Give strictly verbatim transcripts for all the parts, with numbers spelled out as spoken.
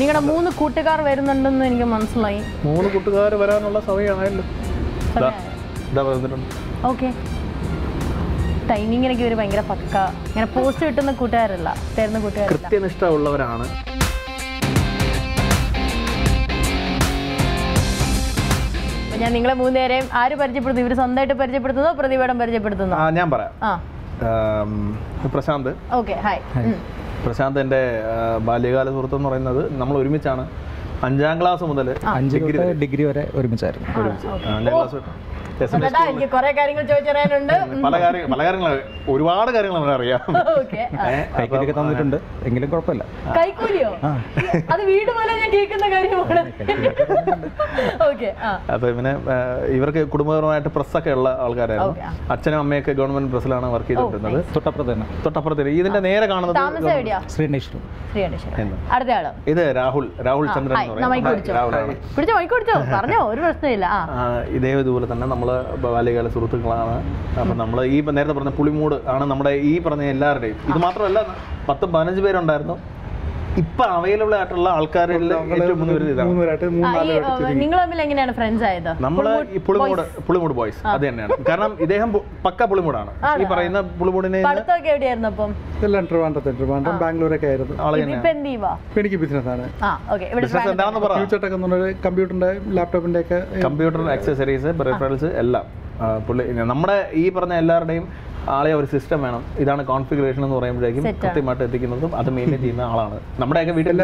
നിങ്ങളുടെ മൂന്ന് കൂട്ടുകാർ വരുന്നുണ്ടെന്ന് എനിക്ക് മനസ്സിലായി. മൂന്ന് കൂട്ടുകാർ വരാനുള്ള സമയമായല്ലോ. ഓക്കെ, ടൈമിങ്ങിനൊക്കെ ഒരു ഭയങ്കര പക്ക, ഇങ്ങനെ പോസ്റ്റ് കിട്ടുന്ന കൂട്ടുകാരല്ല, തരുന്ന കൂട്ടുകാർ കൃത്യനിഷ്ഠ ഞാൻ നിങ്ങളെ മൂന്നുപേരെയും ആര് പരിചയപ്പെടുത്തും? ഇവർ സ്വന്തമായിട്ട് പരിചയപ്പെടുത്തുന്നോ പ്രതിവേടം പരിചയപ്പെടുത്തുന്നോ? ഞാൻ പറയാം. പ്രശാന്ത്. Okay, hi. പ്രശാന്ത് എൻ്റെ ബാല്യകാല സുഹൃത്ത് എന്ന് പറയുന്നത് നമ്മൾ ഒരുമിച്ചാണ് അഞ്ചാം ക്ലാസ് മുതൽ ഡിഗ്രി വരെ ഒരുമിച്ചായിരുന്നു. അഞ്ചാം ക്ലാസ് എനിക്ക് കുറെ കാര്യങ്ങൾ ചോദിച്ചറിയാനുണ്ട്. പല കാര്യങ്ങൾ പല കാര്യങ്ങൾ ഒരുപാട് കാര്യങ്ങൾ നമ്മൾ അറിയാം. കൈക്കൂലിയൊക്കെ തന്നിട്ടുണ്ട്, എങ്കിലും കുഴപ്പമില്ല. കൈക്കൂലിയോ? അത് വീട് പോലെ ഞാൻ കേൾക്കുന്ന കാര്യമാണ്. അപ്പൊ പിന്നെ ഇവർക്ക് കുടുംബപരമായിട്ട് പ്രസ്സൊക്കെ ഉള്ള ആൾക്കാരായിരുന്നു. അച്ഛനും അമ്മയൊക്കെ ഗവൺമെന്റ് പ്രസ്സിലാണ് വർക്ക് ചെയ്തിട്ടുള്ളത്. തൊട്ടപ്പുറത്ത് തന്നെ തൊട്ടപ്പുറത്ത് ഇതിന്റെ നേരെ കാണുന്നത് ശ്രീനേശ്വരം. ഇത് രാഹുൽ രാഹുൽ ചന്ദ്രൻ പറഞ്ഞോ, ഒരു പ്രശ്നമില്ല. ഇതേപോലെ തന്നെ നമ്മള് ബാല്യകാല സുഹൃത്തുക്കളാണ്. അപ്പൊ നമ്മള് ഈ നേരത്തെ പറഞ്ഞ പുളിമൂട് ആണ് നമ്മുടെ ഈ പറഞ്ഞ എല്ലാവരുടെയും. ഇത് മാത്രമല്ല, പത്തും പതിനഞ്ച് പേരുണ്ടായിരുന്നു. ഇപ്പൊ അവൈലബിൾ ആയിട്ടുള്ള ആൾക്കാരിൽ നിങ്ങൾ തമ്മിൽ എങ്ങനെയാണ് ഫ്രണ്ട്സ് ആയത്? നമ്മള് ഈ പുളിമൂട് പുളിമൂട് ബോയ്സ് അത് തന്നെയാണ്. കാരണം ഇദ്ദേഹം പക്ക പുളിമൂടാണ്. ഈ പറയുന്ന പുളിമൂടിനെ ബാംഗ്ലൂരൊക്കെ ആയിരുന്നു. എനിക്ക് ബിസിനസ് ആണ്. കമ്പ്യൂട്ടറിന്റെ ലാപ്ടോപ്പിന്റെ ഒക്കെ കമ്പ്യൂട്ടർ ആക്സസറീസ് പെരിഫറൽസ് എല്ലാം പുള്ളി. നമ്മുടെ ഈ പറഞ്ഞ എല്ലാവരുടെയും ആളെ ഒരു സിസ്റ്റം വേണം. ഇതാണ് കോൺഫിഗറേഷൻ എന്ന് പറയുമ്പോഴേക്കും കൃത്യമായിട്ട് എത്തിക്കുന്നതും അത് മെയിൻറ്റെയിൻ ചെയ്യുന്ന ആളാണ്. നമ്മുടെയൊക്കെ വീട്ടിൽ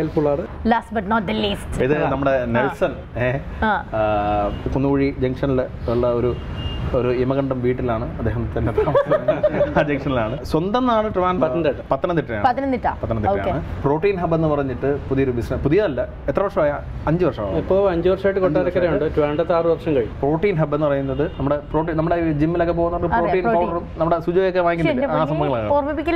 ഇത് നമ്മുടെ നെൽസൺ കുന്നുകുഴി ജംഗ്ഷനിൽ ഉള്ള ഒരു ഒരു യമകണ്ഠം വീട്ടിലാണ് അദ്ദേഹം തന്നെ ആ ജംഗ്ഷനിലാണ്. സ്വന്തം നാട് ട്രിവാൻഡ്രം പത്തനംതിട്ടയാണ്. പത്തനംതിട്ടയാണ്. പ്രോട്ടീൻ ഹബ് എന്ന് പറഞ്ഞിട്ട് പുതിയൊരു ബിസിനസ്. പുതിയതല്ല, എത്ര വർഷമായ? അഞ്ച് വർഷമാണ്. ഇപ്പോൾ അഞ്ച് വർഷമായിട്ട് കൊട്ടാരക്കരയുണ്ട്. ട്രിവാൻഡ്രത്ത് ആറ് വർഷം കഴിഞ്ഞു. പ്രോട്ടീൻ ഹബ് എന്ന് പറയുന്നത് നമ്മുടെ പ്രോട്ടീൻ നമ്മുടെ ജിമ്മിലൊക്കെ പോകുന്ന പ്രോട്ടീൻ പൗഡറും നമ്മുടെ സുജയൊക്കെ വാങ്ങിക്കുന്നുണ്ട്. ആ സംഭവങ്ങളാണ്.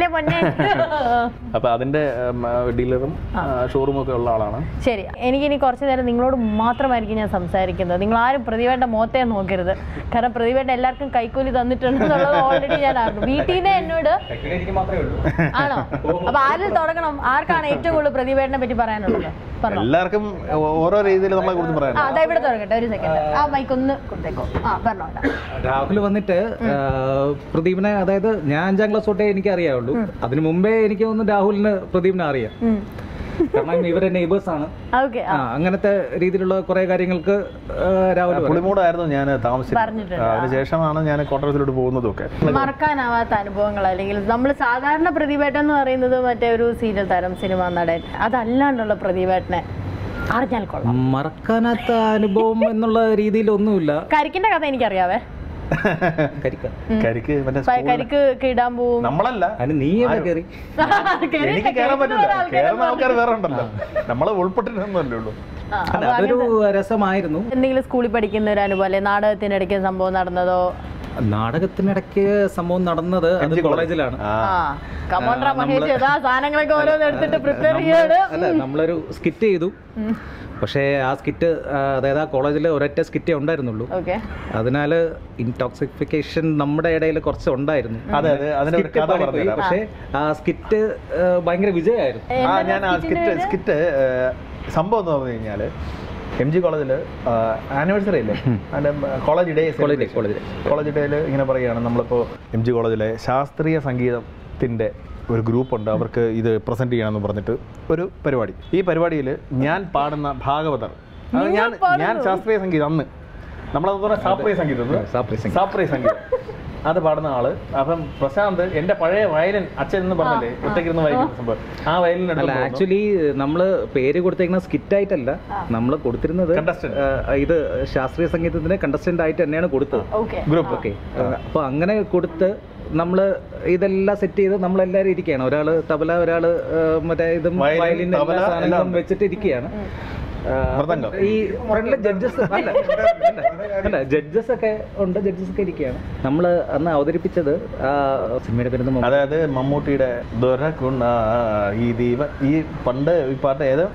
അപ്പൊ അതിന്റെ ഡീലറും ഷോറൂമും ഒക്കെ ഉള്ള ആളാണ്. ശരി, എനിക്കിനി കുറച്ചു നേരം നിങ്ങളോട് മാത്രമായിരിക്കും ഞാൻ സംസാരിക്കുന്നത്. നിങ്ങൾ ആരും പ്രതിവേണ്ട മുഖത്തെ നോക്കരുത്. കാരണം പ്രതിവേണ്ട എല്ലാവർക്കും കൈക്കൂലി തന്നിട്ടുണ്ടെന്നുള്ളത് ഓൾറെഡി ഞാൻ അറിഞ്ഞു. വീട്ടിൽ നിന്ന് എന്നോട് ആണോ? അപ്പൊ ആരിൽ തുടങ്ങണം? ആർക്കാണ് ഏറ്റവും കൂടുതൽ പ്രതിവേടനെ പറ്റി പറയാനുള്ളത്? എല്ലാവർക്കും ഓരോ രീതിയിൽ നമ്മളെ കുറിച്ച് പറയാം. അതാ ഇവിടെ തുടങ്ങട്ടെ, ഒരു സെക്കൻഡ്. ആ മൈക്ക് ഒന്ന് കൊടുത്തേക്കോ. ആ പറഞ്ഞോ. രാഹുൽ വന്നിട്ട് പ്രദീപിനെ, അതായത് ഞാൻ അഞ്ചാം ക്ലാസ് തൊട്ടേ എനിക്ക് അറിയാവുള്ളൂ. അതിനു മുമ്പേ എനിക്ക് തോന്നുന്നു രാഹുലിന് പ്രദീപിനെ അറിയാം. കാരണം ഇവരെ നെയ്ബേഴ്സ് ആണ്. അങ്ങനത്തെ രീതിയിലുള്ള കുറെ കാര്യങ്ങൾക്ക് പുളിമൂടായിരുന്നു ഞാൻ താമസിച്ചത്. അതിനുശേഷമാണ് ഞാൻ കോട്ടയത്തിലോട്ട് പോകുന്നതൊക്കെ. മറക്കാനാവാത്ത അനുഭവങ്ങൾ, അല്ലെങ്കിൽ നമ്മൾ സാധാരണ പ്രതിവേട്ടൻ എന്ന് പറയുന്നത് മറ്റേ ഒരു സീരിയൽ താരം, സിനിമ നടൻ, അതല്ലാണ്ടുള്ള പ്രതിവേട്ടനെ അറിഞ്ഞാൽ കൊള്ളാം. മറക്കാനാത്ത അനുഭവം എന്നുള്ള രീതിയിലൊന്നുമില്ല. കരിക്കിന്റെ കഥ എനിക്കറിയാവേ. കരിക്ക് കരിക്ക് ഇടാൻ പോവും. നമ്മളല്ല, നീ എനിക്ക് കയറാൻ പറ്റില്ല. കേറുന്ന ആൾക്കാർ വേറെ ഉണ്ടല്ലോ, നമ്മള് ഉൾപ്പെട്ടിട്ടൊന്നുമല്ലേ ഉള്ളൂ. അതൊരു രസമായിരുന്നു. എന്തെങ്കിലും സ്കൂളിൽ പഠിക്കുന്ന ഒരു അനുഭവം, അല്ലെ നാടകത്തിനിടയ്ക്ക് സംഭവം നടന്നതോ? നാടകത്തിനിടയ്ക്ക് സംഭവം നടന്നത് അത് കോളേജിലാണ്. അല്ല, നമ്മളൊരു സ്കിറ്റ് ചെയ്തു. പക്ഷേ ആ സ്കിറ്റ്, അതായത് ആ കോളേജിൽ ഒരൊറ്റ സ്കിറ്റേ ഉണ്ടായിരുന്നുള്ളൂ. അതിനാൽ ഇൻടോക്സിഫിക്കേഷൻ നമ്മുടെ ഇടയിൽ കുറച്ച് ഉണ്ടായിരുന്നു. പക്ഷേ ആ സ്കിറ്റ് ഭയങ്കര വിജയമായിരുന്നു. ഞാൻ ആ സ്കിറ്റ് സ്കിറ്റ് സംഭവം എന്ന് പറഞ്ഞു കഴിഞ്ഞാൽ, എം ജി കോളേജിൽ ആനിവേഴ്സറി ഇല്ലേ, അതിൻ്റെ കോളേജ് ഡേ കോളേജ് ഡേയിൽ ഇങ്ങനെ പറയുകയാണ്, നമ്മളിപ്പോൾ എം ജി കോളേജിലെ ശാസ്ത്രീയ സംഗീതത്തിൻ്റെ ഒരു ഗ്രൂപ്പുണ്ട്, അവർക്ക് ഇത് പ്രസൻറ്റ് ചെയ്യണമെന്ന് പറഞ്ഞിട്ട് ഒരു പരിപാടി. ഈ പരിപാടിയിൽ ഞാൻ പാടുന്ന ഭാഗവതർ, ഞാൻ ഞാൻ ശാസ്ത്രീയ സംഗീതം അന്ന് നമ്മളത് പറഞ്ഞ ശാസ്ത്രീയ സംഗീതം ശാസ്ത്രീയ സംഗീതം അത് പാടുന്ന ആള്. അപ്പം പ്രശാന്ത് എൻ്റെ പഴയ വയലിൻ അച്ഛൻ എന്ന് പറഞ്ഞല്ലേ ഒറ്റയ്ക്കിരുന്ന് വായിക്കുന്ന സംഭവം, ആ വയലിൻ ആക്ച്വലി നമ്മള് പേര് കൊടുത്തേക്കുന്ന സ്കിറ്റ് ആയിട്ടല്ല നമ്മൾ കൊടുത്തിരുന്നത്. ഇത് ശാസ്ത്രീയ സംഗീതത്തിന് കണ്ടസ്റ്റന്റ് ആയിട്ട് തന്നെയാണ് കൊടുത്തത് ഗ്രൂപ്പ്. ഓക്കെ, അപ്പൊ അങ്ങനെ കൊടുത്ത് നമ്മൾ ഇതെല്ലാം സെറ്റ് ചെയ്ത് നമ്മളെല്ലാവരും ഇരിക്കുകയാണ്. ഒരാള് തബല, ഒരാള് മറ്റേ ഇതും വയലിൻ വെച്ചിട്ട് ഇരിക്കുകയാണ്. ഈ ഫ്രണ്ടിലെ ജഡ്ജസ് അല്ല അല്ല ജഡ്ജസ് ഒക്കെ ഉണ്ട്, ജഡ്ജസ് ഒക്കെ ഇരിക്കുകയാണ്. നമ്മൾ അന്ന് അവതരിപ്പിച്ചത് ആ സിനിമയുടെ പേര്, അതായത് മമ്മൂട്ടിയുടെ ഈ ദീപ ഈ പണ്ട് ഈ പാട്ട് ഏത്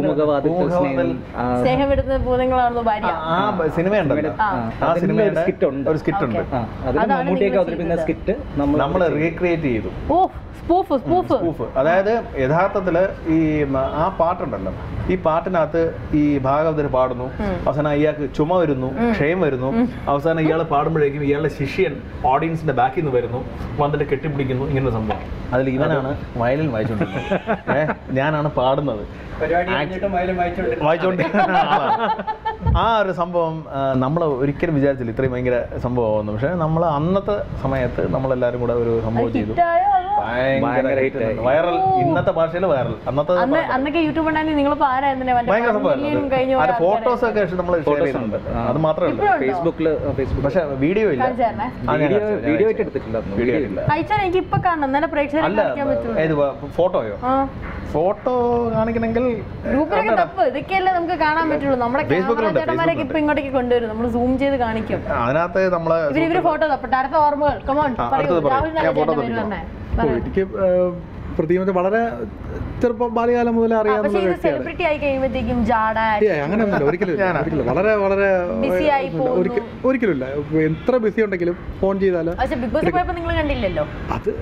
സിനിമയുണ്ടല്ലോ, ആ സിനിമയുടെ ഒരു സ്കിറ്റ് ഉണ്ട്. മമ്മൂട്ടിയൊക്കെ അവതരിപ്പിക്കുന്ന സ്കിറ്റ് നമ്മൾ റീക്രിയേറ്റ് ചെയ്തു. സ്പൂഫ് സ്പൂഫ് അതായത് യഥാർത്ഥത്തില് ഈ ആ പാട്ടുണ്ടല്ലോ, ഈ പാട്ടിനകത്ത് ഈ ഭാഗവതർ പാടുന്നു, അവസാനം ഇയാൾക്ക് ചുമ വരുന്നു, ക്ഷയം വരുന്നു, അവസാനം ഇയാൾ പാടുമ്പോഴേക്കും ഇയാളുടെ ശിഷ്യൻ ഓഡിയൻസിന്റെ ബാക്കിൽ നിന്ന് വരുന്നു, വന്നിട്ട് കെട്ടിപ്പിടിക്കുന്നു. ഇങ്ങനെ സംഭവം. അതിൽ ഇവനാണ് വയലിൻ വായിച്ചോണ്ടിരിക്കുന്നത്, ഏഹ് ഞാനാണ് പാടുന്നത്, വായിച്ചോണ്ടിരിക്കുന്ന ആളാണ്. ആ ഒരു സംഭവം നമ്മൾ ഒരിക്കലും വിചാരിച്ചില്ല ഇത്രയും ഭയങ്കര സംഭവമാകുന്നു. പക്ഷെ നമ്മൾ അന്നത്തെ സമയത്ത് നമ്മളെല്ലാരും കൂടെ ഒരു സംഭവം ചെയ്തു, വൈറൽ. ഇന്നത്തെ ഭാഷയിൽ വൈറൽ, അന്നത്തെ അന്നൊക്കെ യൂട്യൂബ് ഭയങ്കര സംഭവം. ഫോട്ടോസ് ഒക്കെ നമ്മൾ ഷെയർ ചെയ്യുന്നുണ്ട്, അത് മാത്രമല്ല ഫേസ്ബുക്കില്. പക്ഷെ വീഡിയോ ഇല്ല, വീഡിയോ ആയിട്ട് എടുത്തിട്ടില്ല. വീഡിയോ ഇല്ല. എനിക്ക് ഇപ്പൊ കാണണം, അല്ല ഏത് ഫോട്ടോയോ? ഫോട്ടോ കാണിക്കണമെങ്കിൽ ഗ്രൂപ്പിലൊക്കെ തപ്പ് ഇതൊക്കെയല്ലേ നമുക്ക് കാണാൻ പറ്റുള്ളൂ. നമ്മുടെ ചേട്ടന്മാരൊക്കെ ഇപ്പൊ ഇങ്ങോട്ടേക്ക് കൊണ്ടുവരും, നമ്മൾ സൂം ചെയ്ത് കാണിക്കും. അതിനകത്ത് നമ്മള് ഇവര് ഫോട്ടോ തപ്പട്ടെ. അടുത്ത ഓർമ്മകൾ കമോൺ എനിക്ക് പ്രതിമത്തെ വളരെ ചെറുപ്പം ബാല്യകാലം മുതലേ അറിയാവുന്ന സെലിബ്രിറ്റി ആയി കഴിയുമ്പോഴത്തേക്കും അങ്ങനെയൊന്നുമില്ല, ഒരിക്കലും ഒരിക്കലും വളരെ വളരെ ഒരിക്കലുമില്ല. എത്ര ബിസി ഉണ്ടെങ്കിലും ഫോൺ ചെയ്താലോ. നിങ്ങൾ കണ്ടില്ലല്ലോ അത്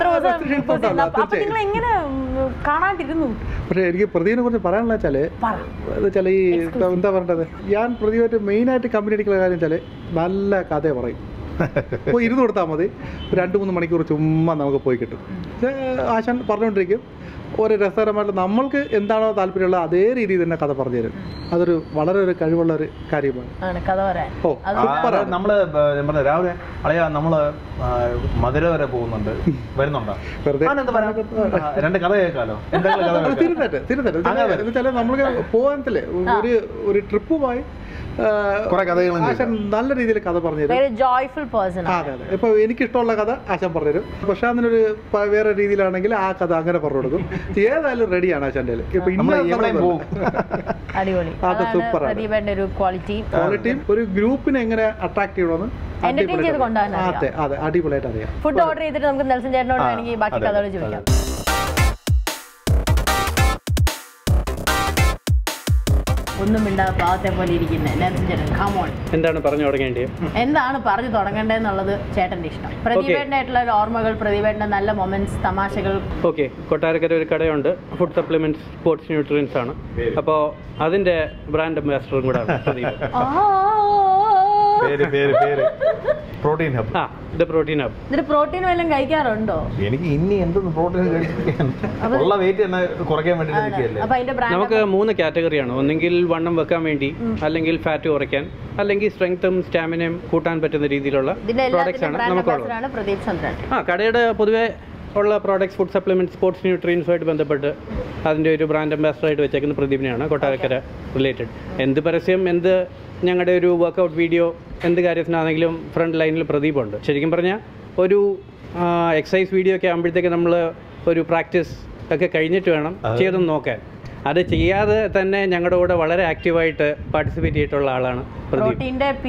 കാണാണ്ടിരുന്നു. പക്ഷെ എനിക്ക് പ്രതിനെ കുറിച്ച് പറയാനുള്ള വെച്ചാല് വെച്ചാൽ ഈ എന്താ പറയേണ്ടത്, ഞാൻ പ്രതിയായിട്ട് മെയിനായിട്ട് കമ്പനി അടിക്കുന്ന കാര്യം വെച്ചാല് നല്ല കഥ പറയും. അപ്പോൾ ഇരുന്ന് കൊടുത്താൽ മതി, രണ്ട് മൂന്ന് മണിക്കൂർ ചുമ്മാ നമുക്ക് പോയി കിട്ടും. ആശാൻ പറഞ്ഞുകൊണ്ടിരിക്കും, ഒരു രസകരമായിട്ട് നമ്മൾക്ക് എന്താണോ താല്പര്യമുള്ളത് അതേ രീതിയിൽ തന്നെ കഥ പറഞ്ഞു തരും. അതൊരു വളരെ ഒരു കഴിവുള്ള ഒരു കാര്യമാണ്. ഓ നമ്മള് രാവിലെ അളയാ നമ്മള് മധുര വരെ പോകുന്നുണ്ട്, വരുന്നുണ്ടോ? രണ്ട് കഥ കേൾക്കാലോ. തീർച്ചയായിട്ടും തീർച്ചയായിട്ടും എന്നുവെച്ചാൽ നമ്മൾക്ക് പോകാനത്തില്ലേ ഒരു ഒരു ട്രിപ്പുമായി ആശാൻ നല്ല രീതിയിൽ കഥ പറഞ്ഞു തരും. അതെ അതെ. ഇപ്പൊ എനിക്കിഷ്ടമുള്ള കഥ ആശാൻ പറഞ്ഞുതരും. പക്ഷെ അതിനൊരു വേറെ രീതിയിലാണെങ്കിൽ ആ കഥ അങ്ങനെ പറഞ്ഞു കൊടുക്കും. ഏതായാലും റെഡിയാണ് ആശാന്റെ. ഇപ്പൊ അത് സൂപ്പറാണ്. ക്വാളിറ്റിയും ഒരു ഗ്രൂപ്പിനെ എങ്ങനെ അട്രാക്ട് ചെയ്യണമെന്ന് അതെ അതെ അടിപൊളിയായിട്ട് അറിയാം. ഫുഡ് ഓർഡർ ചെയ്തിട്ട് നമുക്ക് നെൽസൺ ചേട്ടനോട് വേണമെങ്കിൽ ബാക്കി കഥകൾ ചോദിക്കാം. ഒന്നും മിണ്ടാതെ പാവത്തെ പോലെ ഇരിക്കുന്നത് എന്താണ് പറഞ്ഞു തുടങ്ങേണ്ടത്, എന്താണ് പറഞ്ഞു തുടങ്ങേണ്ടതെന്നുള്ളത് ചേട്ടന്റെ ഇഷ്ടം. പ്രദീപേട്ടനായിട്ടുള്ള ഓർമ്മകൾ, പ്രദീപേട്ടന്റെ നല്ല മൊമെന്റ്സ്, തമാശകൾ. ഓക്കെ, കൊട്ടാരക്കര ഒരു കടയുണ്ട്, ഫുഡ് സപ്ലിമെന്റ്സ് സ്പോർട്സ് ന്യൂട്രിയൻസ് ആണ്. അപ്പോൾ അതിന്റെ ബ്രാൻഡ് അംബാസിഡറും കൂടെ ആണ് പ്രദീപ്. Protein hub. ആ ഇത് പ്രോട്ടീൻ ഹബ്. ഇതിന് പ്രോട്ടീൻ വല്ലതും കഴിക്കാറുണ്ടോ? എനിക്ക് ഇനി എന്തൊന്നും പ്രോട്ടീൻ ഉള്ള വെയിറ്റ് തന്നെ കുറയ്ക്കാൻ വേണ്ടി. നമുക്ക് മൂന്ന് കാറ്റഗറിയാണ്. ഒന്നെങ്കിൽ വണ്ണം വെക്കാൻ വേണ്ടി, അല്ലെങ്കിൽ ഫാറ്റ് കുറയ്ക്കാൻ, അല്ലെങ്കിൽ സ്ട്രെങ്ത്തും സ്റ്റാമിനയും കൂട്ടാൻ പറ്റുന്ന രീതിയിലുള്ള പ്രോഡക്ട്സ് ആണ് നമുക്കുള്ളത്. പ്രദീപ് ചന്ദ്രൻ. ആ കടയുടെ പൊതുവെ ഉള്ള പ്രോഡക്ട്സ് ഫുഡ് സപ്ലിമെന്റ് സ്പോർട്സ് ന്യൂട്രിയൻസുമായിട്ട് ബന്ധപ്പെട്ട് അതിൻ്റെ ഒരു ബ്രാൻഡ് അംബാസിഡറായിട്ട് വെച്ചേക്കുന്ന പ്രദീപിനെയാണ്, കൊട്ടാരക്കര റിലേറ്റഡ്. എന്ത് പരസ്യം, എന്ത് ഞങ്ങളുടെ ഒരു വർക്കൗട്ട് വീഡിയോ, എന്ത് കാര്യത്തിനാണെങ്കിലും ഫ്രണ്ട് ലൈനിൽ പ്രദീപുണ്ട്. ശരിക്കും പറഞ്ഞാൽ ഒരു എക്സസൈസ് വീഡിയോ ഒക്കെ ആകുമ്പോഴത്തേക്ക് നമ്മൾ ഒരു പ്രാക്ടീസ് ഒക്കെ കഴിഞ്ഞിട്ട് വേണം ചെയ്തൊന്ന് നോക്കാൻ. അത് ചെയ്യാതെ തന്നെ ഞങ്ങളുടെ കൂടെ വളരെ ആക്റ്റീവായിട്ട് പാർട്ടിസിപ്പേറ്റ് ചെയ്തിട്ടുള്ള ആളാണ് പ്രദീപ്.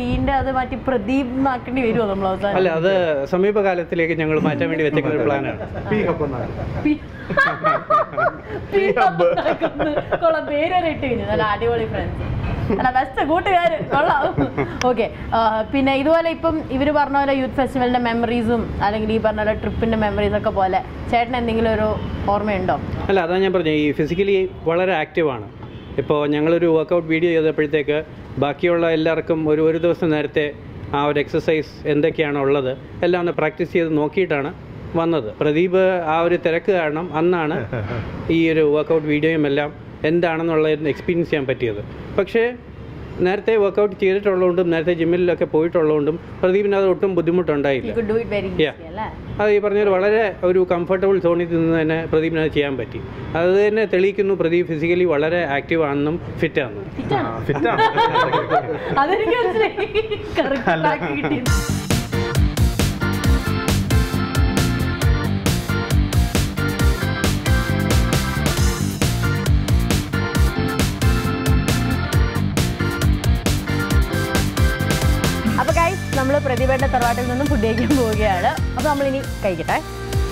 അല്ല, അത് സമീപകാലത്തിലേക്ക് ഞങ്ങൾ മാറ്റാൻ വേണ്ടി വെച്ചേക്കുന്ന ഒരു പ്ലാനാണ്. അടിപൊളി ഫ്രണ്ട്സ്, അല്ല ബെസ്റ്റ് കൂട്ടുകാർ, കൊള്ളാം. ഓക്കെ, പിന്നെ ഇതുപോലെ ഇപ്പം ഇവർ പറഞ്ഞ പോലെ യൂത്ത് ഫെസ്റ്റിവലിന്റെ മെമ്മറീസും അല്ലെങ്കിൽ ഈ പറഞ്ഞ പോലെ ട്രിപ്പിന്റെ മെമ്മറീസ് ഒക്കെ പോലെ ചേട്ടൻ എന്തെങ്കിലും ഒരു ഓർമ്മയുണ്ടോ? അല്ല, അതാ ഞാൻ പറഞ്ഞത്, ഈ ഫിസിക്കലി വളരെ ആക്റ്റീവാണ്. ഇപ്പോൾ ഞങ്ങളൊരു വർക്കൗട്ട് വീഡിയോ ചെയ്തപ്പോഴത്തേക്ക് ബാക്കിയുള്ള എല്ലാവർക്കും ഒരു ഒരു ദിവസം നേരത്തെ ആ ഒരു എക്സസൈസ് എന്തൊക്കെയാണോ ഉള്ളത് എല്ലാം ഒന്ന് പ്രാക്ടീസ് ചെയ്ത് നോക്കിയിട്ടാണ് വന്നത്. പ്രദീപ് ആ ഒരു തിരക്ക് കാരണം അന്നാണ് ഈ ഒരു വർക്കൗട്ട് വീഡിയോയും എല്ലാം എന്താണെന്നുള്ള എക്സ്പീരിയൻസ് ചെയ്യാൻ പറ്റിയത്. പക്ഷേ നേരത്തെ വർക്കൗട്ട് ചെയ്തിട്ടുള്ളതുകൊണ്ടും നേരത്തെ ജിമ്മിലൊക്കെ പോയിട്ടുള്ളതുകൊണ്ടും പ്രദീപിന് അത് ഒട്ടും ബുദ്ധിമുട്ടുണ്ടായില്ല. അത് ഈ പറഞ്ഞൊരു വളരെ ഒരു കംഫർട്ടബിൾ സോണിൽ നിന്ന് തന്നെ പ്രദീപിന് അത് ചെയ്യാൻ പറ്റി. അത് തന്നെ തെളിയിക്കുന്നു പ്രദീപ് ഫിസിക്കലി വളരെ ആക്റ്റീവ് ആണെന്നും ഫിറ്റ് ആണെന്നും. പ്രതിഭയുടെ തറവാട്ടിൽ നിന്നും ഫുഡ് കഴിക്കാൻ പോവുകയാണ്. അപ്പോൾ നമ്മളിനി കഴിക്കട്ടെ.